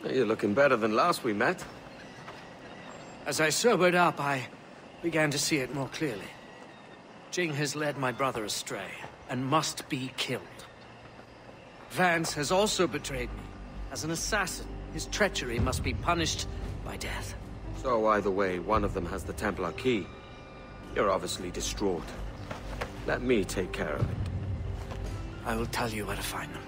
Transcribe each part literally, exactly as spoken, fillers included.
You're looking better than last we met. As I sobered up, I began to see it more clearly. Jing has led my brother astray, and must be killed. Vance has also betrayed me. As an assassin, his treachery must be punished by death. So either way, one of them has the Templar key. You're obviously distraught. Let me take care of it. I will tell you where to find them.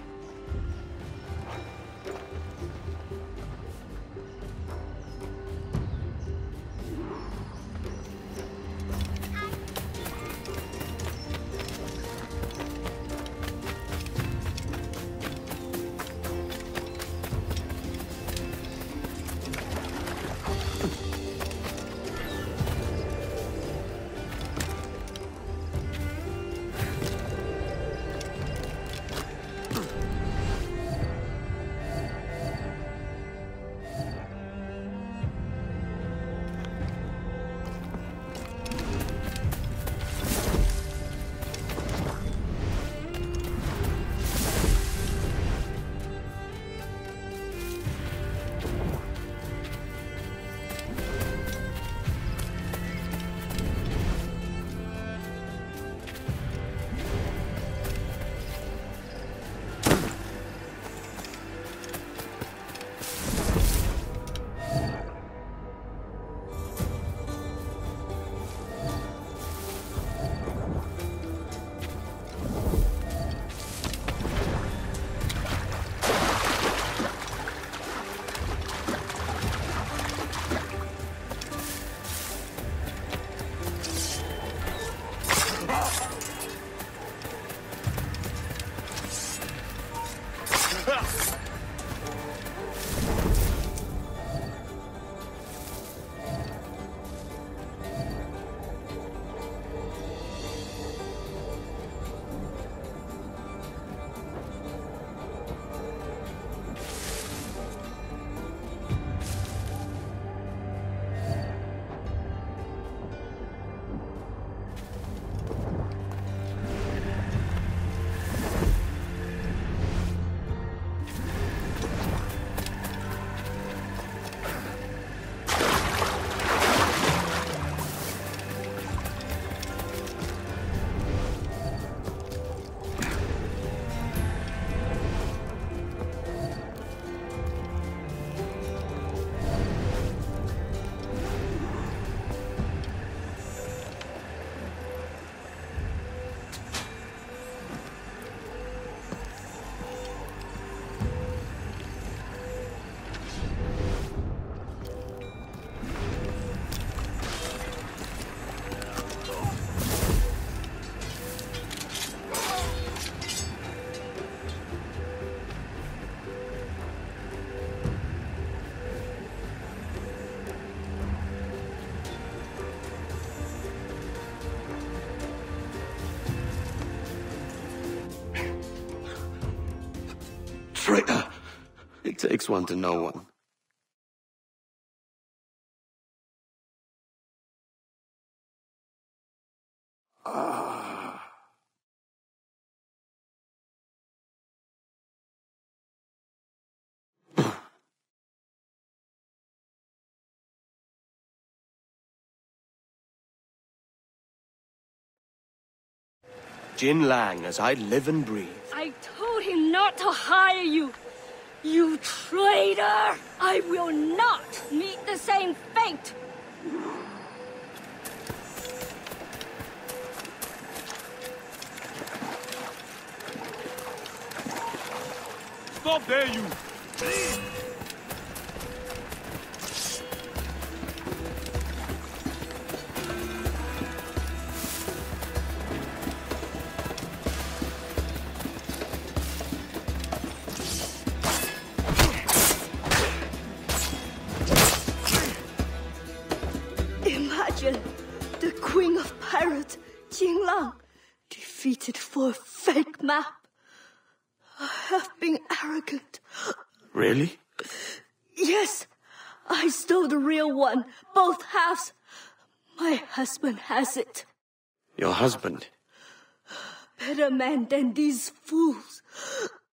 Traitor! It takes one to know one. Ah. Jin Lang, as I live and breathe. I told him not to hire you. You traitor! I will not meet the same fate! Stop there, you! Imagine the Queen of Pirates, Jin Lang, defeated for a fake map. I have been arrogant. Really? Yes, I stole the real one, both halves. My husband has it. Your husband? Better man than these fools.